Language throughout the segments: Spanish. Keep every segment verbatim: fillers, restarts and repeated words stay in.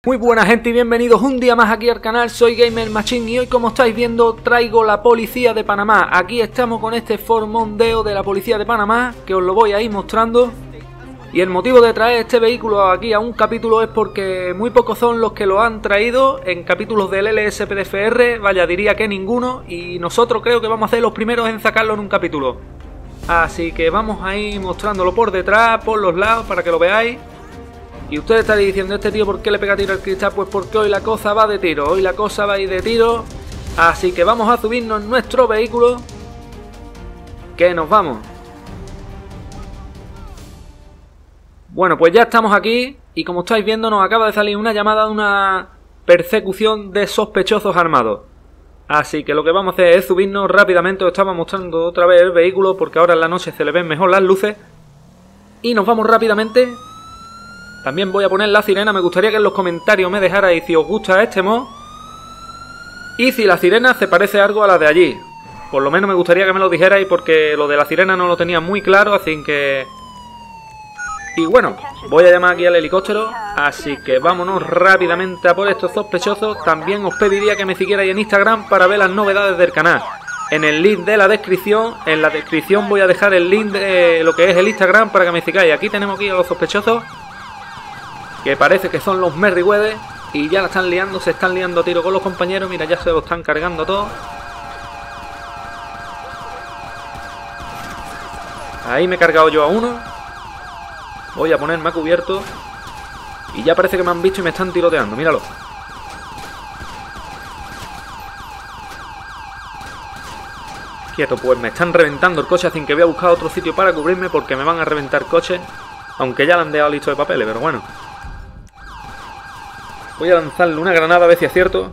Muy buena gente y bienvenidos un día más aquí al canal, soy Gamer Machine y hoy, como estáis viendo, traigo la policía de Panamá. Aquí estamos con este Ford Mondeo de la policía de Panamá, que os lo voy a ir mostrando. Y el motivo de traer este vehículo aquí a un capítulo es porque muy pocos son los que lo han traído en capítulos del L S P D F R, vaya, diría que ninguno, y nosotros creo que vamos a ser los primeros en sacarlo en un capítulo. Así que vamos a ir mostrándolo por detrás, por los lados, para que lo veáis. Y ustedes estaréis diciendo, ¿este tío por qué le pega tiro al cristal? Pues porque hoy la cosa va de tiro, hoy la cosa va a ir de tiro. Así que vamos a subirnos nuestro vehículo, que nos vamos. Bueno, pues ya estamos aquí y como estáis viendo nos acaba de salir una llamada de una persecución de sospechosos armados. Así que lo que vamos a hacer es subirnos rápidamente. Os estaba mostrando otra vez el vehículo porque ahora en la noche se le ven mejor las luces. Y nos vamos rápidamente. También voy a poner la sirena, me gustaría que en los comentarios me dejarais si os gusta este mod y si la sirena se parece algo a la de allí. Por lo menos me gustaría que me lo dijerais porque lo de la sirena no lo tenía muy claro, así que... Y bueno, voy a llamar aquí al helicóptero, así que vámonos rápidamente a por estos sospechosos. También os pediría que me siguierais en Instagram para ver las novedades del canal. En el link de la descripción, en la descripción voy a dejar el link de lo que es el Instagram para que me sigáis. Aquí tenemos aquí a los sospechosos, que parece que son los Merryweather y ya la están liando, se están liando a tiro con los compañeros. Mira, ya se lo están cargando todo. Ahí me he cargado yo a uno. Voy a ponerme a cubierto. Y ya parece que me han visto y me están tiroteando, míralo. Quieto, pues me están reventando el coche, así que voy a buscar otro sitio para cubrirme porque me van a reventar coches. Aunque ya le han dejado listo de papeles, pero bueno. Voy a lanzarle una granada a ver si acierto.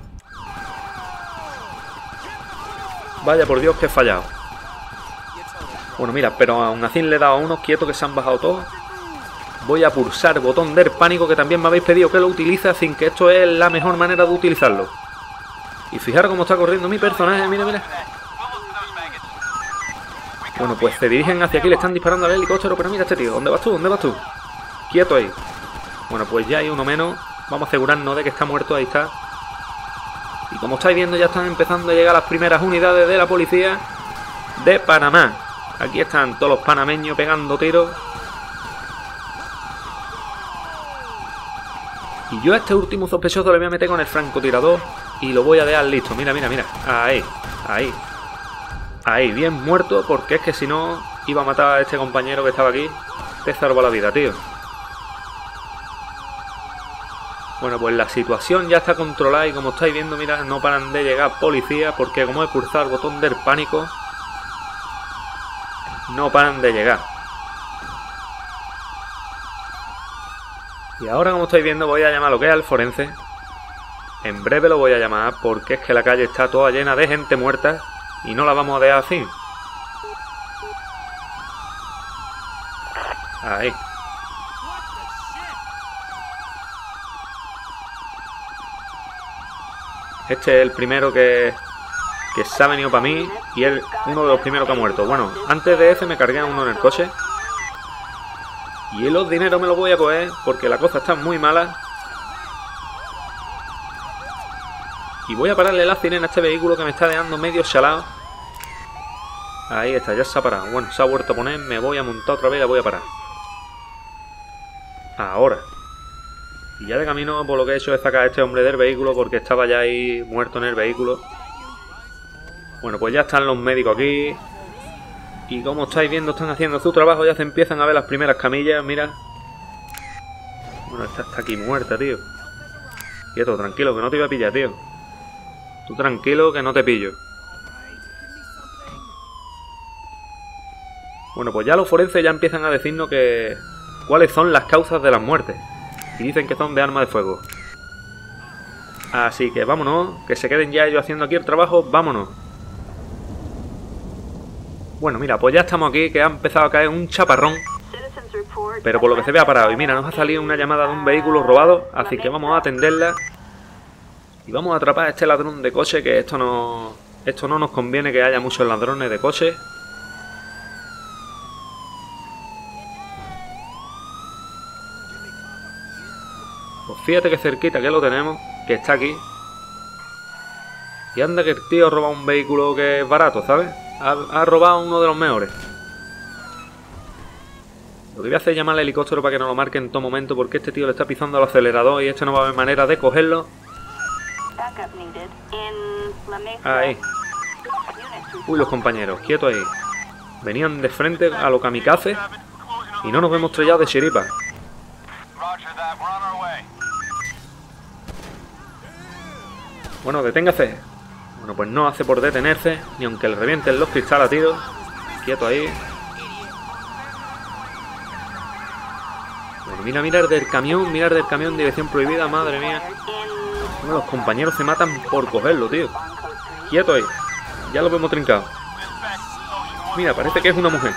Vaya por Dios que he fallado. Bueno, mira, pero aún así le he dado a unos quietos que se han bajado todos. Voy a pulsar botón del pánico, que también me habéis pedido que lo utilice, sin que esto es la mejor manera de utilizarlo. Y fijaros cómo está corriendo mi personaje, mira, mira. Bueno, pues se dirigen hacia aquí, le están disparando al helicóptero, pero mira este tío, ¿dónde vas tú? ¿Dónde vas tú? Quieto ahí. Bueno, pues ya hay uno menos. Vamos a asegurarnos de que está muerto, ahí está. Y como estáis viendo ya están empezando a llegar las primeras unidades de la policía de Panamá. Aquí están todos los panameños pegando tiros. Y yo a este último sospechoso le voy a meter con el francotirador y lo voy a dejar listo. Mira, mira, mira. Ahí, ahí. Ahí, bien muerto, porque es que si no iba a matar a este compañero que estaba aquí. Te salva la vida, tío. Bueno, pues la situación ya está controlada y como estáis viendo, mira, no paran de llegar policías porque como he pulsado el botón del pánico, no paran de llegar. Y ahora, como estáis viendo, voy a llamar a lo que es al forense. En breve lo voy a llamar porque es que la calle está toda llena de gente muerta y no la vamos a dejar así. Ahí. Este es el primero que, que se ha venido para mí y es uno de los primeros que ha muerto. Bueno, antes de ese me cargué a uno en el coche. Y los dineros me los voy a coger porque la cosa está muy mala. Y voy a pararle la sirena a este vehículo que me está dejando medio chalado. Ahí está, ya se ha parado. Bueno, se ha vuelto a poner, me voy a montar otra vez y la voy a parar. Ahora. Y ya de camino, por lo que he hecho es sacar a este hombre del vehículo porque estaba ya ahí muerto en el vehículo. Bueno, pues ya están los médicos aquí. Y como estáis viendo, están haciendo su trabajo. Ya se empiezan a ver las primeras camillas, mira. Bueno, esta está aquí muerta, tío. Quieto, tranquilo, que no te iba a pillar, tío. Tú tranquilo, que no te pillo. Bueno, pues ya los forenses ya empiezan a decirnos que... cuáles son las causas de las muertes. Y dicen que son de arma de fuego. Así que vámonos, que se queden ya ellos haciendo aquí el trabajo, vámonos. Bueno, mira, pues ya estamos aquí, que ha empezado a caer un chaparrón. Pero por lo que se ve ha parado. Y mira, nos ha salido una llamada de un vehículo robado, así que vamos a atenderla. Y vamos a atrapar a este ladrón de coche, que esto no... Esto no nos conviene que haya muchos ladrones de coche. Fíjate que cerquita que lo tenemos, que está aquí. Y anda que el tío ha robado un vehículo que es barato, ¿sabes? Ha, ha robado uno de los mejores. Lo que voy a hacer es llamar al helicóptero para que nos lo marque en todo momento, porque este tío le está pisando el acelerador y este no va a haber manera de cogerlo. Ahí. Uy, los compañeros, quietos ahí. Venían de frente a lo kamikaze y no nos hemos estrellado de chiripa. Bueno, deténgase. Bueno, pues no hace por detenerse, ni aunque le revienten los cristales a tiros. Quieto ahí. Bueno, mira, mirar del camión, mirar del camión, dirección prohibida, madre mía. Bueno, los compañeros se matan por cogerlo, tío. Quieto ahí. Ya lo vemos trincado. Mira, parece que es una mujer.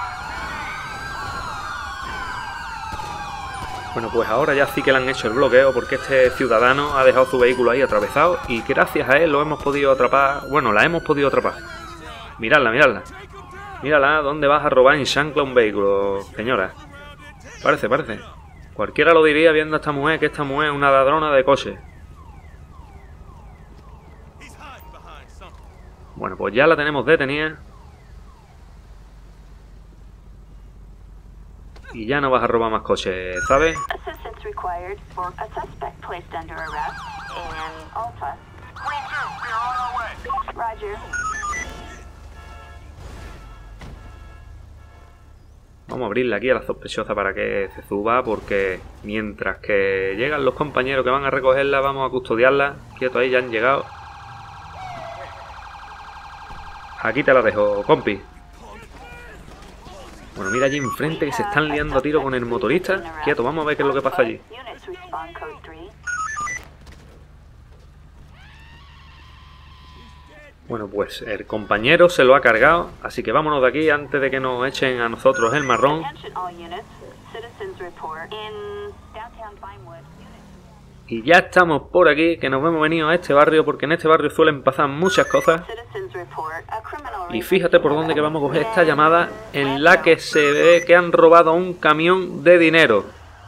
Bueno, pues ahora ya sí que le han hecho el bloqueo, porque este ciudadano ha dejado su vehículo ahí atravesado y gracias a él lo hemos podido atrapar. Bueno, la hemos podido atrapar. Miradla, miradla. Mírala, ¿dónde vas a robar en chancla un vehículo, señora? Parece, parece. Cualquiera lo diría viendo a esta mujer, que esta mujer es una ladrona de coche. Bueno, pues ya la tenemos detenida. Y ya no vas a robar más coches, ¿sabes? Vamos a abrirle aquí a la sospechosa para que se suba, porque mientras que llegan los compañeros que van a recogerla, vamos a custodiarla. Quieto ahí, ya han llegado. Aquí te la dejo, compi. Bueno, mira allí enfrente que se están liando a tiro con el motorista. Quieto, vamos a ver qué es lo que pasa allí. Bueno, pues el compañero se lo ha cargado, así que vámonos de aquí antes de que nos echen a nosotros el marrón. Y ya estamos por aquí, que nos hemos venido a este barrio, porque en este barrio suelen pasar muchas cosas. Y fíjate por dónde que vamos a coger esta llamada, en la que se ve que han robado un camión de dinero.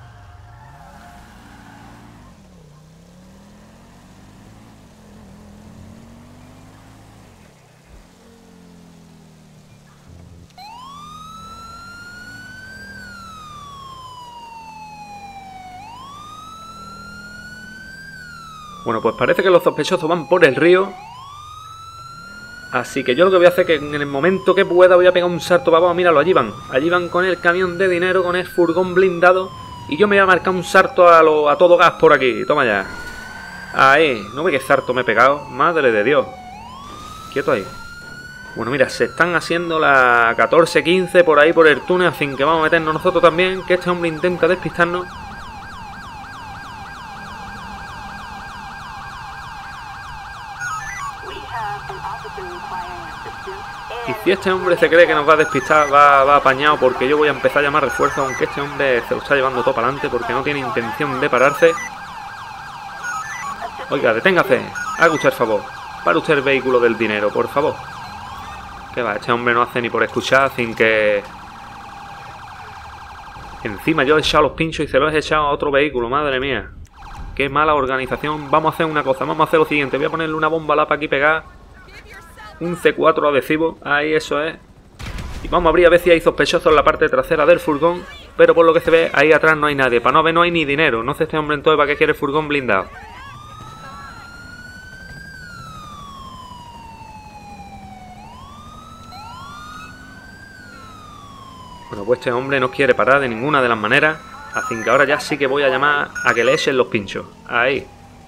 Bueno, pues parece que los sospechosos van por el río. Así que yo lo que voy a hacer es que en el momento que pueda voy a pegar un salto para abajo. Míralo, allí van. Allí van con el camión de dinero, con el furgón blindado. Y yo me voy a marcar un salto a, lo, a todo gas por aquí. Toma ya. Ahí. ¿No ve qué salto me he pegado? Madre de Dios. Quieto ahí. Bueno, mira, se están haciendo las catorce quince por ahí por el túnel. Así que vamos a meternos nosotros también, que este hombre intenta despistarnos. Y si este hombre se cree que nos va a despistar, va, va apañado, porque yo voy a empezar a llamar refuerzo, aunque este hombre se lo está llevando todo para adelante porque no tiene intención de pararse. Oiga, deténgase, haga usted el favor, para usted el vehículo del dinero, por favor. Que va, este hombre no hace ni por escuchar, sin que... Encima yo he echado los pinchos y se los he echado a otro vehículo, madre mía. Qué mala organización. Vamos a hacer una cosa, vamos a hacer lo siguiente, voy a ponerle una bomba lapa aquí pegada. Un C cuatro adhesivo, ahí eso es. Y vamos a abrir a ver si hay sospechosos en la parte trasera del furgón. Pero por lo que se ve, ahí atrás no hay nadie. Para no ver no hay ni dinero. No sé este hombre entonces para qué quiere el furgón blindado. Bueno, pues este hombre no quiere parar de ninguna de las maneras. Así que ahora ya sí que voy a llamar a que le echen los pinchos. Ahí.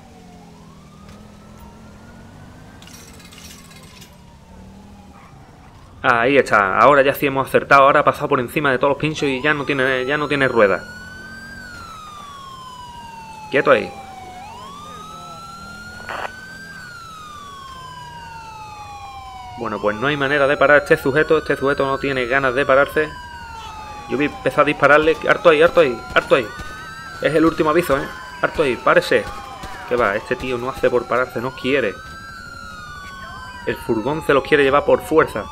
Ahí está, ahora ya sí hemos acertado, ahora ha pasado por encima de todos los pinchos y ya no tiene, ya no tiene ruedas. Quieto ahí. Bueno, pues no hay manera de parar a este sujeto, este sujeto no tiene ganas de pararse. Yo voy a empezar a dispararle, harto ahí, harto ahí, harto ahí. Es el último aviso, ¿eh? Harto ahí, párese. ¿Qué va? Este tío no hace por pararse, no quiere. El furgón se los quiere llevar por fuerza.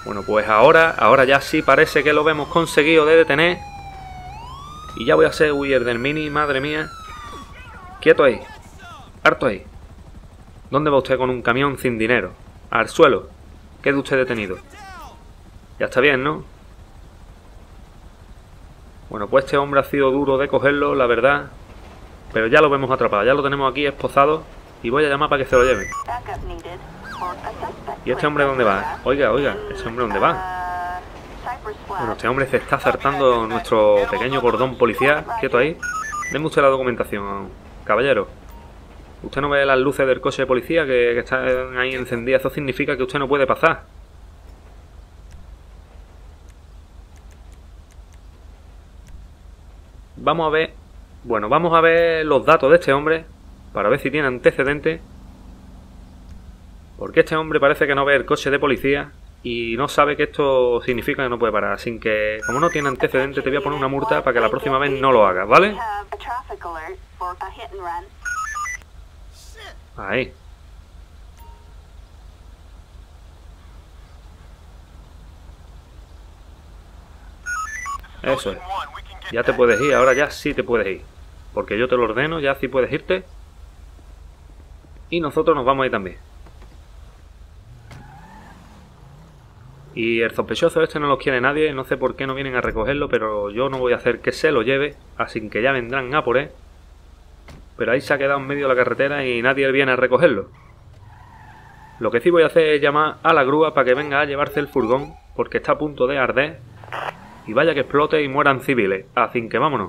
Bueno, pues ahora, ahora ya sí parece que lo hemos conseguido de detener. Y ya voy a hacer huir del Mini, madre mía. Quieto ahí. Harto ahí. ¿Dónde va usted con un camión sin dinero? Al suelo. Quede usted detenido. Ya está bien, ¿no? Bueno, pues este hombre ha sido duro de cogerlo, la verdad. Pero ya lo vemos atrapado, ya lo tenemos aquí esposado. Y voy a llamar para que se lo lleven. ¿Y este hombre dónde va? Oiga, oiga, ¿ese hombre dónde va? Bueno, este hombre se está saltando nuestro pequeño cordón policial. Quieto ahí. Deme usted la documentación, caballero. Usted no ve las luces del coche de policía que, que están ahí encendidas. Eso significa que usted no puede pasar. Vamos a ver... Bueno, vamos a ver los datos de este hombre para ver si tiene antecedentes. Porque este hombre parece que no ve el coche de policía y no sabe que esto significa que no puede parar. Así que, como no tiene antecedentes, te voy a poner una multa para que la próxima vez no lo hagas, ¿vale? Ahí. Eso es. Ya te puedes ir, ahora ya sí te puedes ir. Porque yo te lo ordeno, ya sí puedes irte. Y nosotros nos vamos a ir también. Y el sospechoso este no lo quiere nadie, no sé por qué no vienen a recogerlo, pero yo no voy a hacer que se lo lleve, así que ya vendrán a por él. Pero ahí se ha quedado en medio de la carretera y nadie viene a recogerlo. Lo que sí voy a hacer es llamar a la grúa para que venga a llevarse el furgón, porque está a punto de arder. Y vaya que explote y mueran civiles, así que vámonos.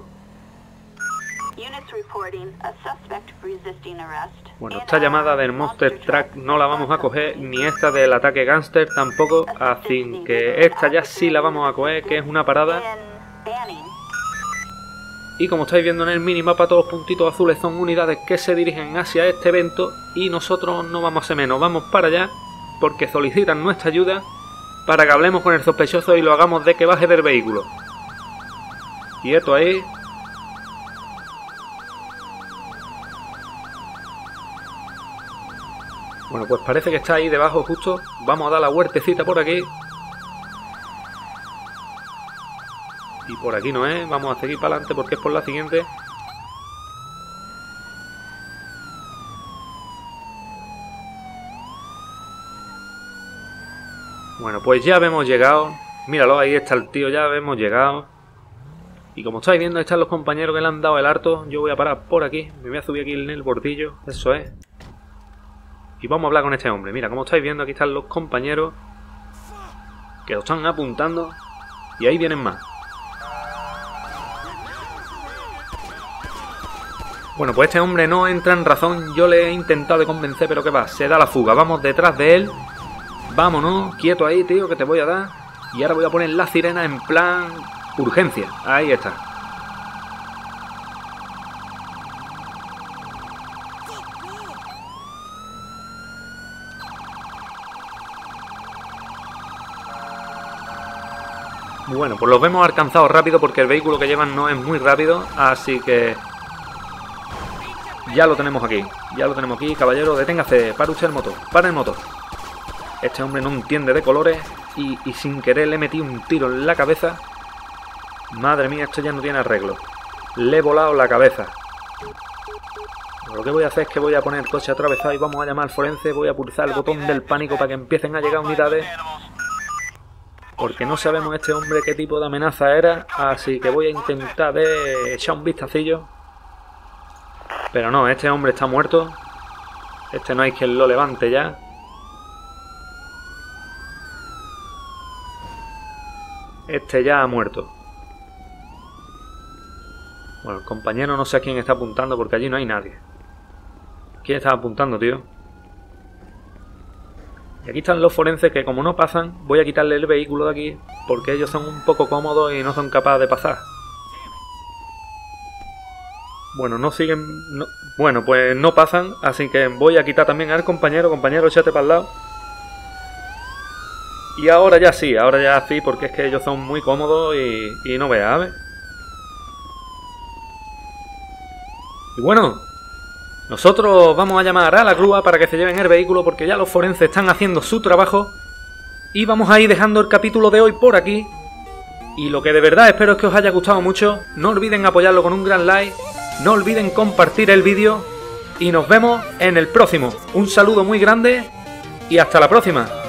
Bueno, esta llamada del Monster Truck no la vamos a coger, ni esta del ataque gángster tampoco, así que esta ya sí la vamos a coger, que es una parada. Y como estáis viendo en el minimapa, todos los puntitos azules son unidades que se dirigen hacia este evento y nosotros no vamos a ser menos, vamos para allá porque solicitan nuestra ayuda para que hablemos con el sospechoso y lo hagamos de que baje del vehículo. Quieto ahí. Bueno, pues parece que está ahí debajo justo. Vamos a dar la huertecita por aquí. Y por aquí no es. Vamos a seguir para adelante porque es por la siguiente. Bueno, pues ya hemos llegado. Míralo, ahí está el tío, ya hemos llegado. Y como estáis viendo, están los compañeros que le han dado el harto. Yo voy a parar por aquí. Me voy a subir aquí en el bordillo. Eso es. Y vamos a hablar con este hombre. Mira, como estáis viendo, aquí están los compañeros que lo están apuntando. Y ahí vienen más. Bueno, pues este hombre no entra en razón. Yo le he intentado de convencer, pero ¿qué va? Se da la fuga. Vamos detrás de él. Vámonos. Quieto ahí, tío, que te voy a dar. Y ahora voy a poner la sirena en plan urgencia. Ahí está. Bueno, pues los vemos alcanzado rápido porque el vehículo que llevan no es muy rápido, así que ya lo tenemos aquí, ya lo tenemos aquí, caballero, deténgase, para usted el motor, para el motor. Este hombre no entiende de colores y, y sin querer le he metido un tiro en la cabeza. Madre mía, esto ya no tiene arreglo. Le he volado la cabeza. Lo que voy a hacer es que voy a poner el coche atravesado y vamos a llamar al forense, voy a pulsar el botón del pánico para que empiecen a llegar unidades. Porque no sabemos este hombre qué tipo de amenaza era, así que voy a intentar de echar un vistacillo. Pero no, este hombre está muerto. Este no hay quien lo levante ya. Este ya ha muerto. Bueno, el compañero no sé a quién está apuntando porque allí no hay nadie. ¿Quién está apuntando, tío? Y aquí están los forenses que como no pasan, voy a quitarle el vehículo de aquí porque ellos son un poco cómodos y no son capaces de pasar. Bueno, no siguen... No, bueno, pues no pasan, así que voy a quitar también al compañero. Compañero, échate para el lado. Y ahora ya sí, ahora ya sí, porque es que ellos son muy cómodos y, y no veas, ¿sabes? Y bueno... Nosotros vamos a llamar a la grúa para que se lleven el vehículo porque ya los forenses están haciendo su trabajo Y vamos a ir dejando el capítulo de hoy por aquí. Y lo que de verdad espero es que os haya gustado mucho. No olviden apoyarlo con un gran like. No olviden compartir el vídeo. Y nos vemos en el próximo. Un saludo muy grande y hasta la próxima.